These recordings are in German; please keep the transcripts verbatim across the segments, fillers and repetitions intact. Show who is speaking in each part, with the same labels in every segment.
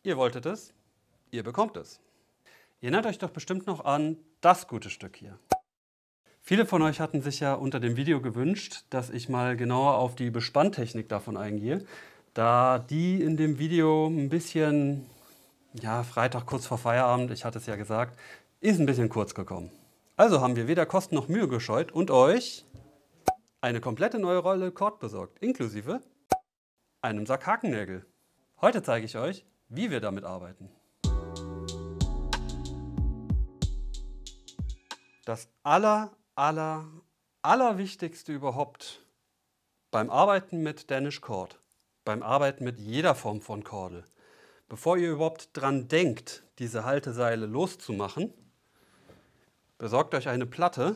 Speaker 1: Ihr wolltet es, ihr bekommt es. Ihr erinnert euch doch bestimmt noch an das gute Stück hier. Viele von euch hatten sich ja unter dem Video gewünscht, dass ich mal genauer auf die Bespanntechnik davon eingehe, da die in dem Video ein bisschen, ja, Freitag kurz vor Feierabend, ich hatte es ja gesagt, ist ein bisschen kurz gekommen. Also haben wir weder Kosten noch Mühe gescheut und euch eine komplette neue Rolle Kord besorgt, inklusive einem Sack Hakennägel. Heute zeige ich euch, wie wir damit arbeiten. Das aller, aller, allerwichtigste überhaupt beim Arbeiten mit Danish Kord, beim Arbeiten mit jeder Form von Kordel, bevor ihr überhaupt dran denkt, diese Halteseile loszumachen, besorgt euch eine Platte,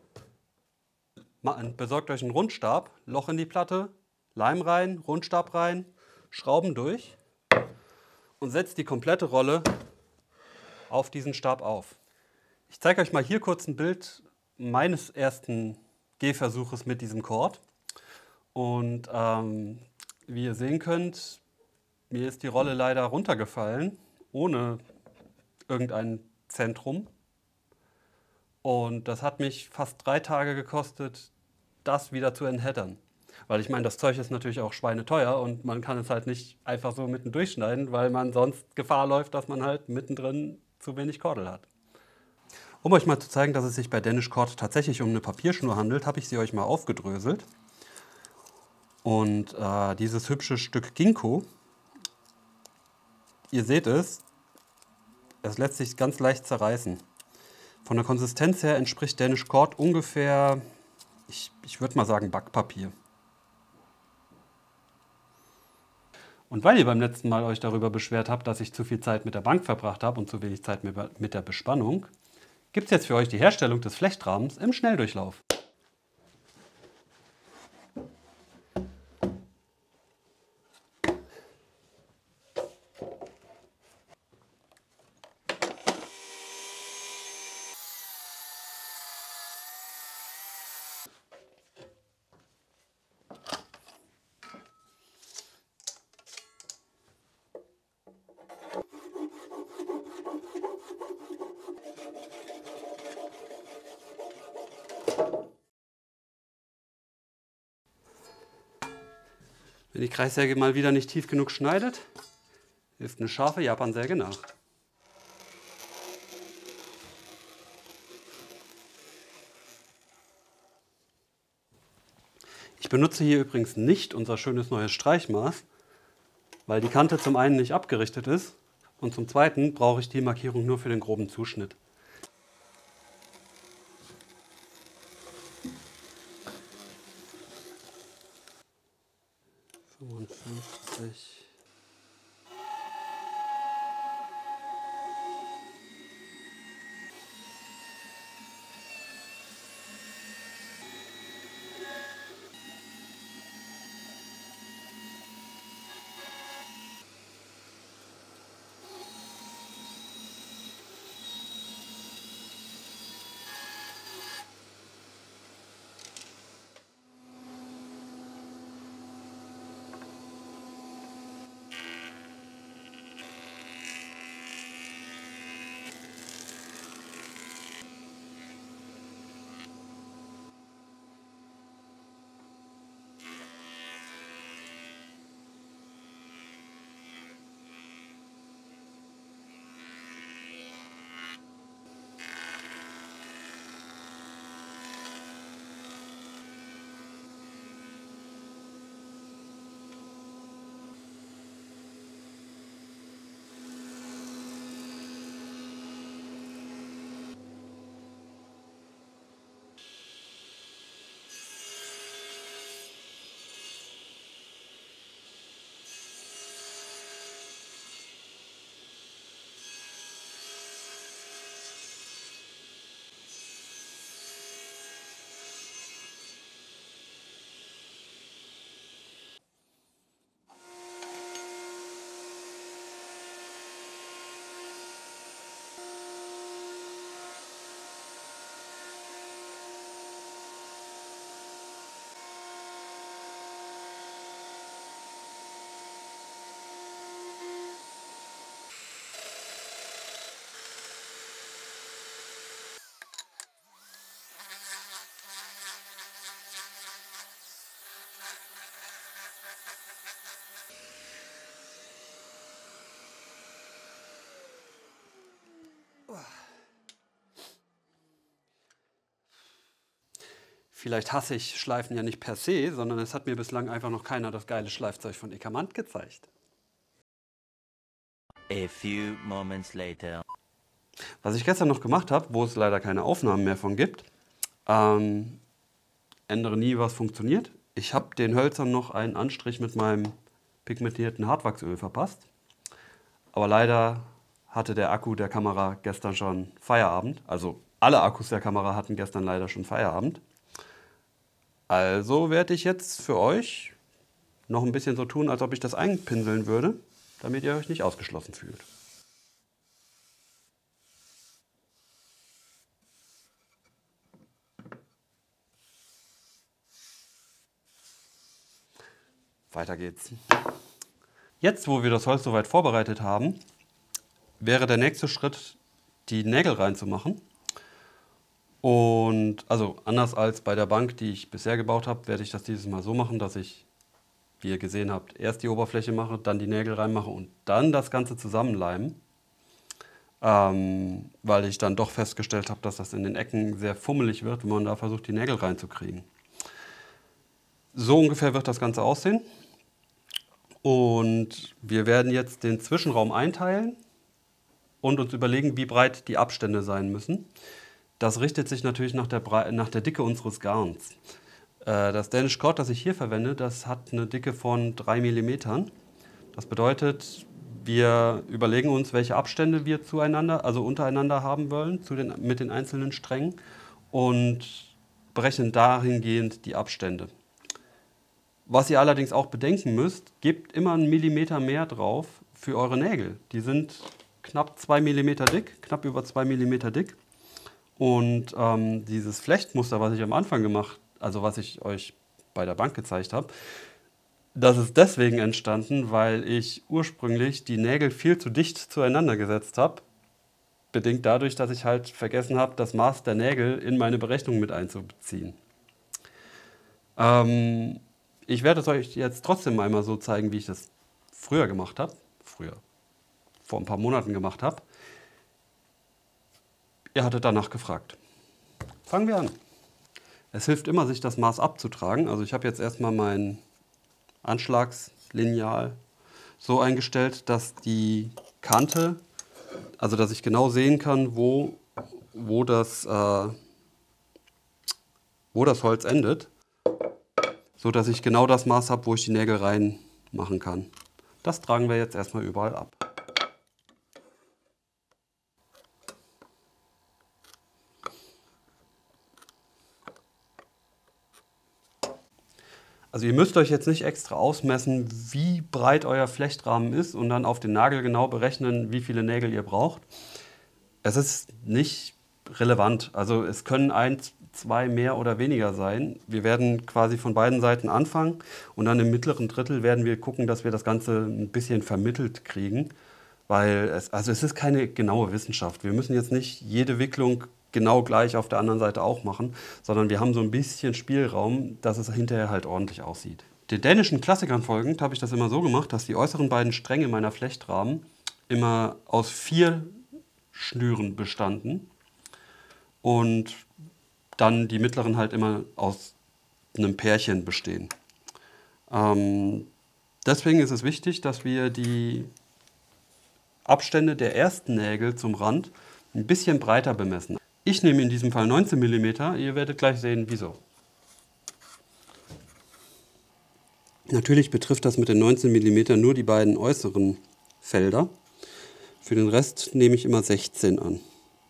Speaker 1: besorgt euch einen Rundstab, Loch in die Platte, Leim rein, Rundstab rein, Schrauben durch und setzt die komplette Rolle auf diesen Stab auf. Ich zeige euch mal hier kurz ein Bild meines ersten Gehversuches mit diesem Kord. Und ähm, wie ihr sehen könnt, mir ist die Rolle leider runtergefallen, ohne irgendein Zentrum. Und das hat mich fast drei Tage gekostet, das wieder zu entheddern. Weil ich meine, das Zeug ist natürlich auch schweineteuer und man kann es halt nicht einfach so mitten durchschneiden, weil man sonst Gefahr läuft, dass man halt mittendrin zu wenig Kordel hat. Um euch mal zu zeigen, dass es sich bei Danish Kord tatsächlich um eine Papierschnur handelt, habe ich sie euch mal aufgedröselt. Und äh, dieses hübsche Stück Ginkgo, ihr seht es, es lässt sich ganz leicht zerreißen. Von der Konsistenz her entspricht Danish Kord ungefähr, ich, ich würde mal sagen, Backpapier. Und weil ihr beim letzten Mal euch darüber beschwert habt, dass ich zu viel Zeit mit der Bank verbracht habe und zu wenig Zeit mit der Bespannung, gibt es jetzt für euch die Herstellung des Flechtrahmens im Schnelldurchlauf. Wenn die Kreissäge mal wieder nicht tief genug schneidet, hilft eine scharfe Japansäge nach. Ich benutze hier übrigens nicht unser schönes neues Streichmaß, weil die Kante zum einen nicht abgerichtet ist und zum zweiten brauche ich die Markierung nur für den groben Zuschnitt. fünfundfünfzig. Vielleicht hasse ich Schleifen ja nicht per se, sondern es hat mir bislang einfach noch keiner das geile Schleifzeug von Ekermant gezeigt.
Speaker 2: A few moments later.
Speaker 1: Was ich gestern noch gemacht habe, wo es leider keine Aufnahmen mehr von gibt, ähm, ändere nie, was funktioniert. Ich habe den Hölzern noch einen Anstrich mit meinem pigmentierten Hartwachsöl verpasst. Aber leider hatte der Akku der Kamera gestern schon Feierabend. Also alle Akkus der Kamera hatten gestern leider schon Feierabend. Also werde ich jetzt für euch noch ein bisschen so tun, als ob ich das einpinseln würde, damit ihr euch nicht ausgeschlossen fühlt. Weiter geht's. Jetzt, wo wir das Holz soweit vorbereitet haben, wäre der nächste Schritt, die Nägel reinzumachen. Und also anders als bei der Bank, die ich bisher gebaut habe, werde ich das dieses Mal so machen, dass ich, wie ihr gesehen habt, erst die Oberfläche mache, dann die Nägel reinmache und dann das Ganze zusammenleimen. Ähm, weil ich dann doch festgestellt habe, dass das in den Ecken sehr fummelig wird, wenn man da versucht, die Nägel reinzukriegen. So ungefähr wird das Ganze aussehen. Und wir werden jetzt den Zwischenraum einteilen und uns überlegen, wie breit die Abstände sein müssen. Das richtet sich natürlich nach der, Bre nach der Dicke unseres Garns. Äh, das Danish Cord, das ich hier verwende, das hat eine Dicke von drei Millimeter. Das bedeutet, wir überlegen uns, welche Abstände wir zueinander, also untereinander haben wollen, zu den, mit den einzelnen Strängen und berechnen dahingehend die Abstände. Was ihr allerdings auch bedenken müsst, gebt immer einen Millimeter mehr drauf für eure Nägel. Die sind knapp zwei Millimeter dick, knapp über zwei Millimeter dick. Und ähm, dieses Flechtmuster, was ich am Anfang gemacht, also was ich euch bei der Bank gezeigt habe, das ist deswegen entstanden, weil ich ursprünglich die Nägel viel zu dicht zueinander gesetzt habe. Bedingt dadurch, dass ich halt vergessen habe, das Maß der Nägel in meine Berechnung mit einzubeziehen. Ähm, ich werde es euch jetzt trotzdem einmal so zeigen, wie ich das früher gemacht habe. Früher, vor ein paar Monaten gemacht habe. Ihr hattet danach gefragt. Fangen wir an. Es hilft immer, sich das Maß abzutragen. Also ich habe jetzt erstmal mein Anschlagslineal so eingestellt, dass die Kante, also dass ich genau sehen kann, wo, wo, das, äh, wo das Holz endet, so dass ich genau das Maß habe, wo ich die Nägel reinmachen kann. Das tragen wir jetzt erstmal überall ab. Also ihr müsst euch jetzt nicht extra ausmessen, wie breit euer Flechtrahmen ist und dann auf den Nagel genau berechnen, wie viele Nägel ihr braucht. Es ist nicht relevant. Also es können ein, zwei mehr oder weniger sein. Wir werden quasi von beiden Seiten anfangen und dann im mittleren Drittel werden wir gucken, dass wir das Ganze ein bisschen vermittelt kriegen. Weil es, also es ist keine genaue Wissenschaft. Wir müssen jetzt nicht jede Wicklung genau gleich auf der anderen Seite auch machen, sondern wir haben so ein bisschen Spielraum, dass es hinterher halt ordentlich aussieht. Den dänischen Klassikern folgend habe ich das immer so gemacht, dass die äußeren beiden Stränge meiner Flechtrahmen immer aus vier Schnüren bestanden und dann die mittleren halt immer aus einem Pärchen bestehen. Ähm, deswegen ist es wichtig, dass wir die Abstände der ersten Nägel zum Rand ein bisschen breiter bemessen. Ich nehme in diesem Fall neunzehn Millimeter, ihr werdet gleich sehen, wieso. Natürlich betrifft das mit den neunzehn Millimeter nur die beiden äußeren Felder. Für den Rest nehme ich immer sechzehn an.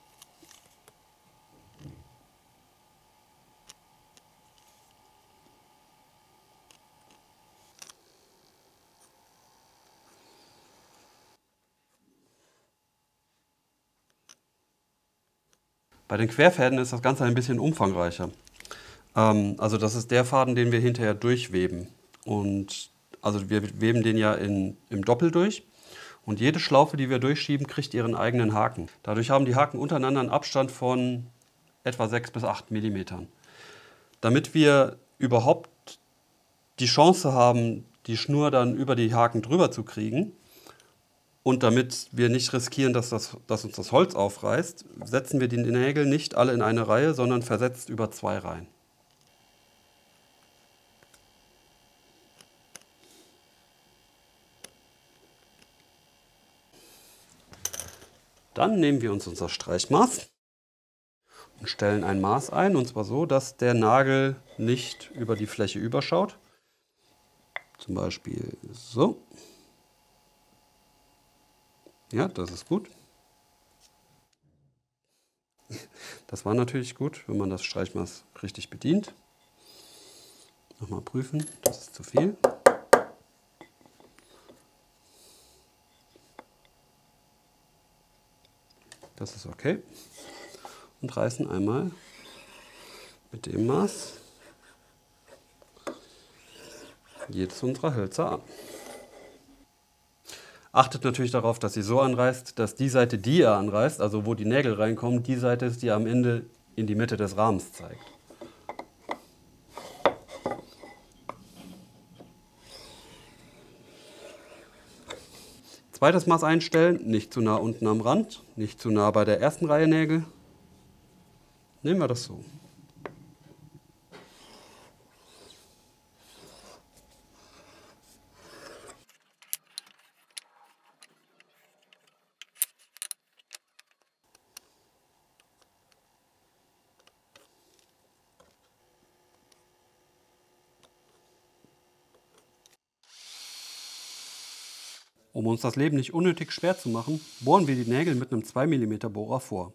Speaker 1: Bei den Querfäden ist das Ganze ein bisschen umfangreicher. Ähm, also das ist der Faden, den wir hinterher durchweben. Und also wir weben den ja in, im Doppel durch. Und jede Schlaufe, die wir durchschieben, kriegt ihren eigenen Haken. Dadurch haben die Haken untereinander einen Abstand von etwa sechs bis acht Millimeter. Damit wir überhaupt die Chance haben, die Schnur dann über die Haken drüber zu kriegen, und damit wir nicht riskieren, dass, das, dass uns das Holz aufreißt, setzen wir die Nägel nicht alle in eine Reihe, sondern versetzt über zwei Reihen. Dann nehmen wir uns unser Streichmaß und stellen ein Maß ein, und zwar so, dass der Nagel nicht über die Fläche überschaut. Zum Beispiel so. Ja, das ist gut. Das war natürlich gut, wenn man das Streichmaß richtig bedient. Nochmal prüfen, das ist zu viel. Das ist okay. Und reißen einmal mit dem Maß jedes unserer Hölzer ab. Achtet natürlich darauf, dass ihr so anreißt, dass die Seite, die ihr anreißt, also wo die Nägel reinkommen, die Seite ist, die am Ende in die Mitte des Rahmens zeigt. Zweites Maß einstellen, nicht zu nah unten am Rand, nicht zu nah bei der ersten Reihe Nägel. Nehmen wir das so. Um uns das Leben nicht unnötig schwer zu machen, bohren wir die Nägel mit einem zwei Millimeter Bohrer vor.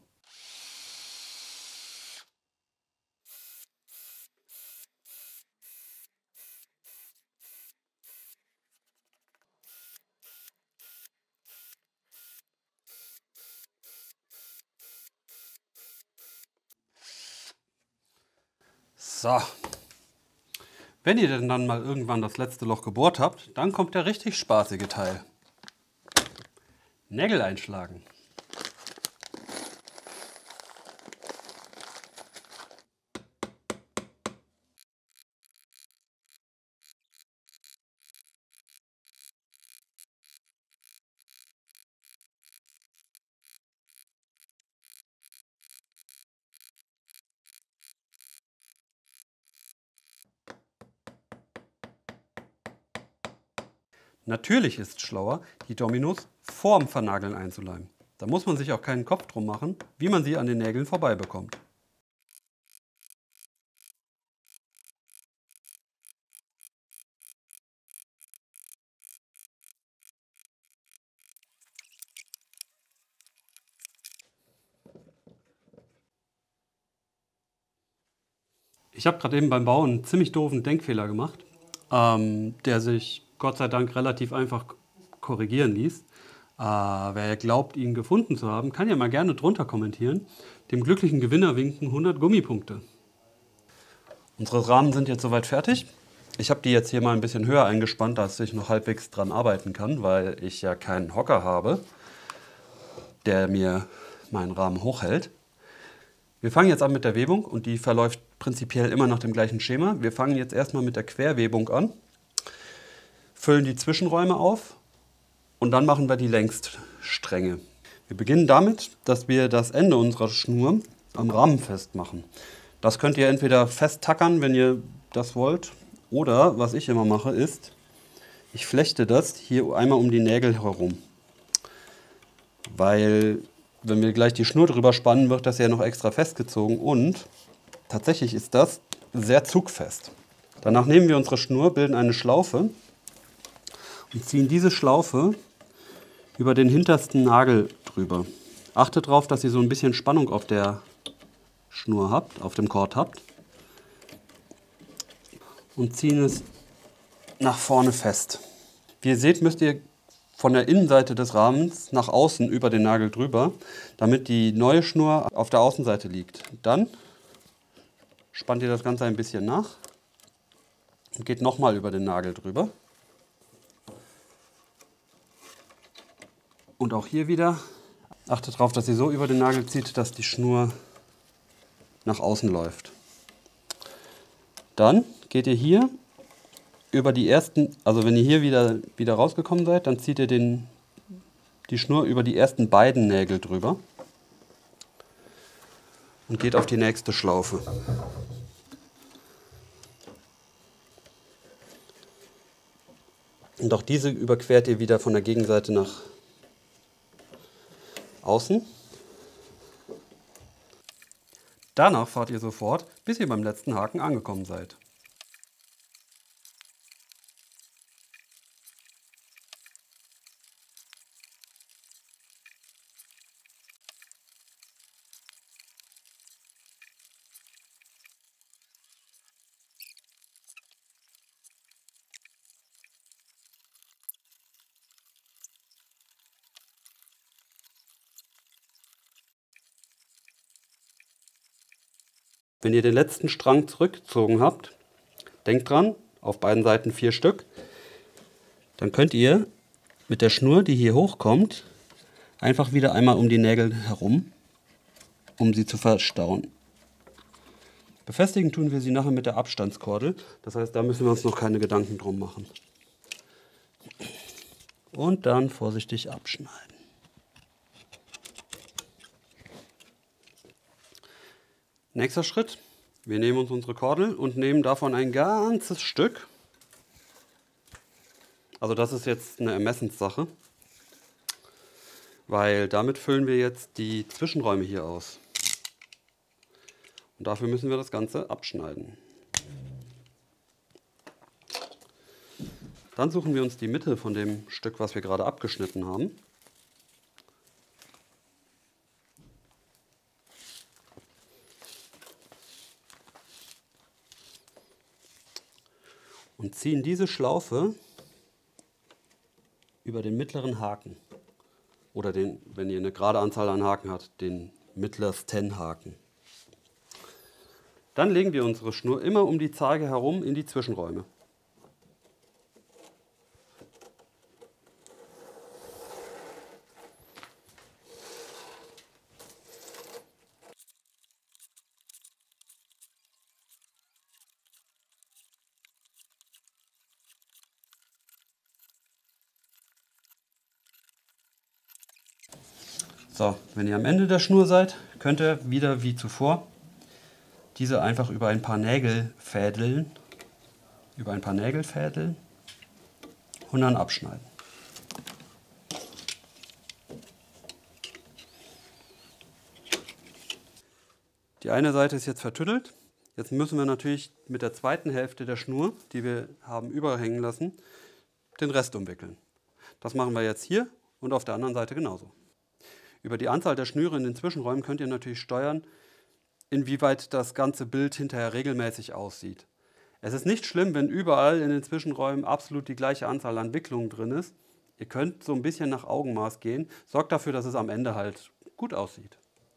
Speaker 1: So. Wenn ihr denn dann mal irgendwann das letzte Loch gebohrt habt, dann kommt der richtig spaßige Teil. Nägel einschlagen. Natürlich ist es schlauer, die Dominos vorm Vernageln einzuleimen. Da muss man sich auch keinen Kopf drum machen, wie man sie an den Nägeln vorbei bekommt. Ich habe gerade eben beim Bauen einen ziemlich doofen Denkfehler gemacht, ähm, der sich Gott sei Dank relativ einfach korrigieren ließ. Äh, wer glaubt, ihn gefunden zu haben, kann ja mal gerne drunter kommentieren. Dem glücklichen Gewinner winken hundert Gummipunkte. Unsere Rahmen sind jetzt soweit fertig. Ich habe die jetzt hier mal ein bisschen höher eingespannt, dass ich noch halbwegs dran arbeiten kann, weil ich ja keinen Hocker habe, der mir meinen Rahmen hochhält. Wir fangen jetzt an mit der Webung und die verläuft prinzipiell immer nach dem gleichen Schema. Wir fangen jetzt erstmal mit der Querwebung an, füllen die Zwischenräume auf und dann machen wir die Längsstränge. Wir beginnen damit, dass wir das Ende unserer Schnur am Rahmen festmachen. Das könnt ihr entweder festtackern, wenn ihr das wollt, oder was ich immer mache ist, ich flechte das hier einmal um die Nägel herum. Weil, wenn wir gleich die Schnur drüber spannen, wird das ja noch extra festgezogen und tatsächlich ist das sehr zugfest. Danach nehmen wir unsere Schnur, bilden eine Schlaufe und ziehen diese Schlaufe über den hintersten Nagel drüber. Achtet darauf, dass ihr so ein bisschen Spannung auf der Schnur habt, auf dem Kord habt und ziehen es nach vorne fest. Wie ihr seht, müsst ihr von der Innenseite des Rahmens nach außen über den Nagel drüber, damit die neue Schnur auf der Außenseite liegt. Dann spannt ihr das Ganze ein bisschen nach und geht nochmal über den Nagel drüber. Und auch hier wieder achtet darauf, dass ihr so über den Nagel zieht, dass die Schnur nach außen läuft. Dann geht ihr hier über die ersten, also wenn ihr hier wieder, wieder rausgekommen seid, dann zieht ihr den, die Schnur über die ersten beiden Nägel drüber und geht auf die nächste Schlaufe. Und auch diese überquert ihr wieder von der Gegenseite nach, außen. Danach fahrt ihr sofort, bis ihr beim letzten Haken angekommen seid. Wenn ihr den letzten Strang zurückgezogen habt, denkt dran, auf beiden Seiten vier Stück, dann könnt ihr mit der Schnur, die hier hochkommt, einfach wieder einmal um die Nägel herum, um sie zu verstauen. Befestigen tun wir sie nachher mit der Abstandskordel, das heißt, da müssen wir uns noch keine Gedanken drum machen. Und dann vorsichtig abschneiden. Nächster Schritt, wir nehmen uns unsere Kordel und nehmen davon ein ganzes Stück. Also das ist jetzt eine Ermessenssache, weil damit füllen wir jetzt die Zwischenräume hier aus. Und dafür müssen wir das Ganze abschneiden. Dann suchen wir uns die Mitte von dem Stück, was wir gerade abgeschnitten haben. Und ziehen diese Schlaufe über den mittleren Haken. Oder den, wenn ihr eine gerade Anzahl an Haken habt, den mittlersten Haken. Dann legen wir unsere Schnur immer um die Zeige herum in die Zwischenräume. So, wenn ihr am Ende der Schnur seid, könnt ihr wieder wie zuvor diese einfach über ein paar Nägel fädeln, über ein paar Nägel fädeln und dann abschneiden. Die eine Seite ist jetzt vertüttelt. Jetzt müssen wir natürlich mit der zweiten Hälfte der Schnur, die wir haben überhängen lassen, den Rest umwickeln. Das machen wir jetzt hier und auf der anderen Seite genauso. Über die Anzahl der Schnüre in den Zwischenräumen könnt ihr natürlich steuern, inwieweit das ganze Bild hinterher regelmäßig aussieht. Es ist nicht schlimm, wenn überall in den Zwischenräumen absolut die gleiche Anzahl an Wicklungen drin ist. Ihr könnt so ein bisschen nach Augenmaß gehen. Sorgt dafür, dass es am Ende halt gut aussieht.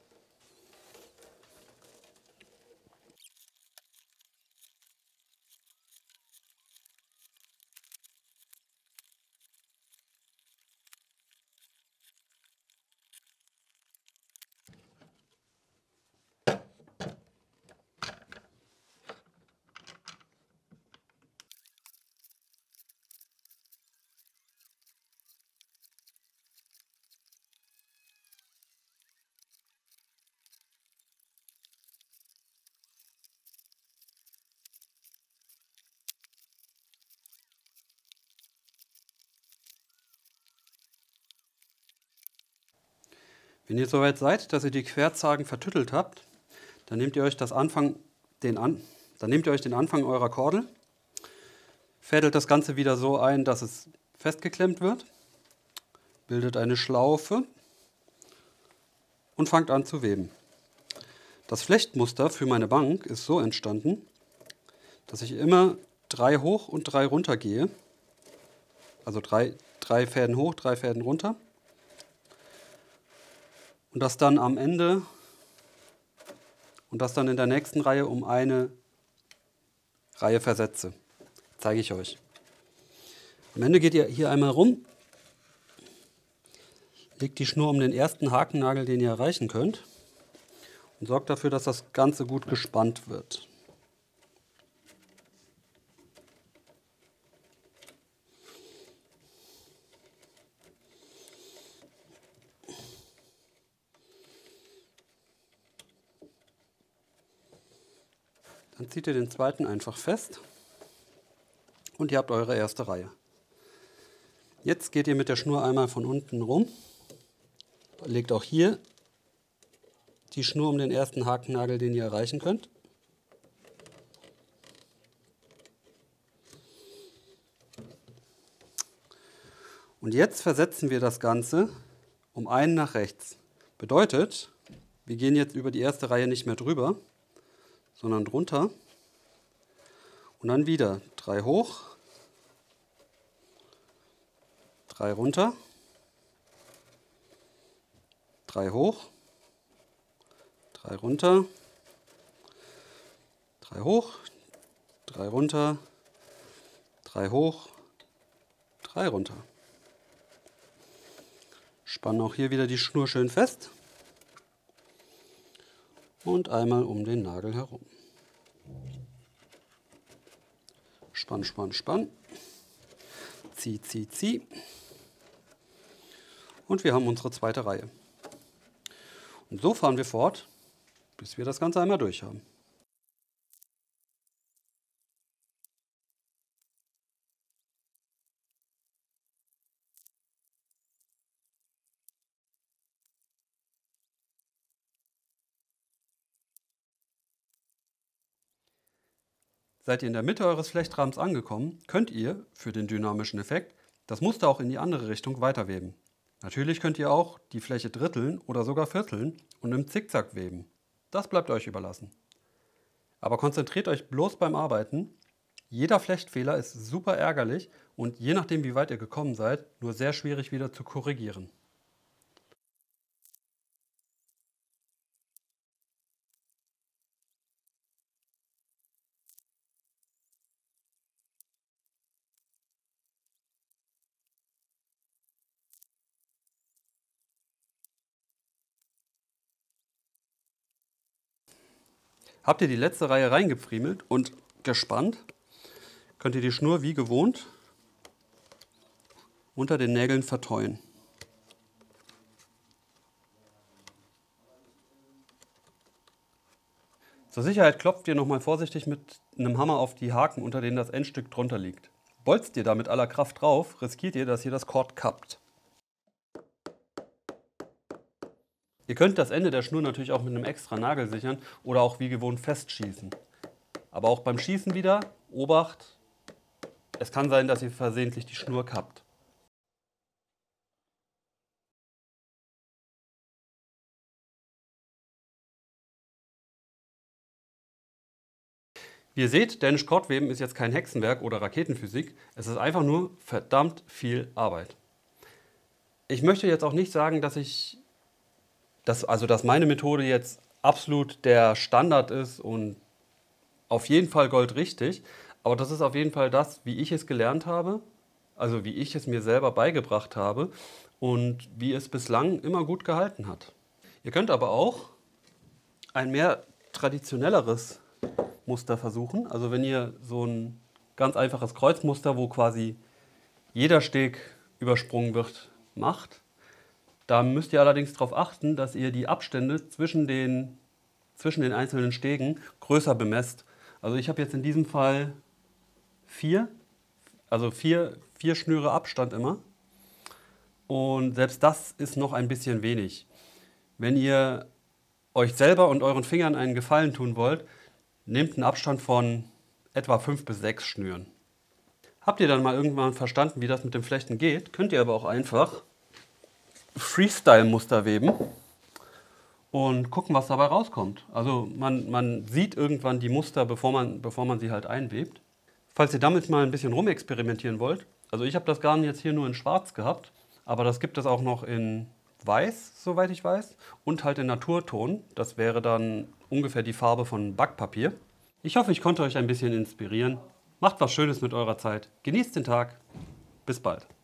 Speaker 1: Wenn ihr soweit seid, dass ihr die Querzagen vertüttelt habt, dann nehmt ihr euch, das Anfang, den an, dann nehmt ihr euch den Anfang eurer Kordel, fädelt das Ganze wieder so ein, dass es festgeklemmt wird, bildet eine Schlaufe und fangt an zu weben. Das Flechtmuster für meine Bank ist so entstanden, dass ich immer drei hoch und drei runter gehe, also drei, drei Fäden hoch, drei Fäden runter. Und das dann am Ende und das dann in der nächsten Reihe um eine Reihe versetze. Zeige ich euch. Am Ende geht ihr hier einmal rum, legt die Schnur um den ersten Hakennagel, den ihr erreichen könnt, und sorgt dafür, dass das Ganze gut gespannt wird. Dann zieht ihr den zweiten einfach fest und ihr habt eure erste Reihe. Jetzt geht ihr mit der Schnur einmal von unten rum, legt auch hier die Schnur um den ersten Hakennagel, den ihr erreichen könnt. Und jetzt versetzen wir das Ganze um einen nach rechts. Bedeutet, wir gehen jetzt über die erste Reihe nicht mehr drüber, sondern drunter. Und dann wieder drei hoch, drei runter, drei hoch, drei runter, drei hoch, drei runter, drei hoch, drei runter. Spannen auch hier wieder die Schnur schön fest und einmal um den Nagel herum. Spann, spann, spann. Zieh, zieh, zieh. Und wir haben unsere zweite Reihe. Und so fahren wir fort, bis wir das Ganze einmal durch haben. Seid ihr in der Mitte eures Flechtrahmens angekommen, könnt ihr, für den dynamischen Effekt, das Muster auch in die andere Richtung weiterweben. Natürlich könnt ihr auch die Fläche dritteln oder sogar vierteln und im Zickzack weben. Das bleibt euch überlassen. Aber konzentriert euch bloß beim Arbeiten. Jeder Flechtfehler ist super ärgerlich und je nachdem, wie weit ihr gekommen seid, nur sehr schwierig wieder zu korrigieren. Habt ihr die letzte Reihe reingepfriemelt und gespannt, könnt ihr die Schnur wie gewohnt unter den Nägeln verteuen. Zur Sicherheit klopft ihr nochmal vorsichtig mit einem Hammer auf die Haken, unter denen das Endstück drunter liegt. Bolzt ihr da mit aller Kraft drauf, riskiert ihr, dass ihr das Kord kappt. Ihr könnt das Ende der Schnur natürlich auch mit einem extra Nagel sichern oder auch wie gewohnt festschießen. Aber auch beim Schießen wieder, Obacht, es kann sein, dass ihr versehentlich die Schnur kappt. Wie ihr seht, Danish Cordweben ist jetzt kein Hexenwerk oder Raketenphysik, es ist einfach nur verdammt viel Arbeit. Ich möchte jetzt auch nicht sagen, dass ich Dass, also dass meine Methode jetzt absolut der Standard ist und auf jeden Fall goldrichtig, aber das ist auf jeden Fall das, wie ich es gelernt habe, also wie ich es mir selber beigebracht habe und wie es bislang immer gut gehalten hat. Ihr könnt aber auch ein mehr traditionelleres Muster versuchen, also wenn ihr so ein ganz einfaches Kreuzmuster, wo quasi jeder Steg übersprungen wird, macht. Da müsst ihr allerdings darauf achten, dass ihr die Abstände zwischen den, zwischen den einzelnen Stegen größer bemesst. Also ich habe jetzt in diesem Fall vier, also vier, vier Schnüre Abstand immer. Und selbst das ist noch ein bisschen wenig. Wenn ihr euch selber und euren Fingern einen Gefallen tun wollt, nehmt einen Abstand von etwa fünf bis sechs Schnüren. Habt ihr dann mal irgendwann verstanden, wie das mit dem Flechten geht, könnt ihr aber auch einfach Freestyle-Muster weben und gucken, was dabei rauskommt. Also man, man sieht irgendwann die Muster, bevor man, bevor man sie halt einwebt. Falls ihr damit mal ein bisschen rumexperimentieren wollt, also ich habe das Garn jetzt hier nur in Schwarz gehabt, aber das gibt es auch noch in Weiß, soweit ich weiß, und halt in Naturton. Das wäre dann ungefähr die Farbe von Backpapier. Ich hoffe, ich konnte euch ein bisschen inspirieren. Macht was Schönes mit eurer Zeit. Genießt den Tag. Bis bald.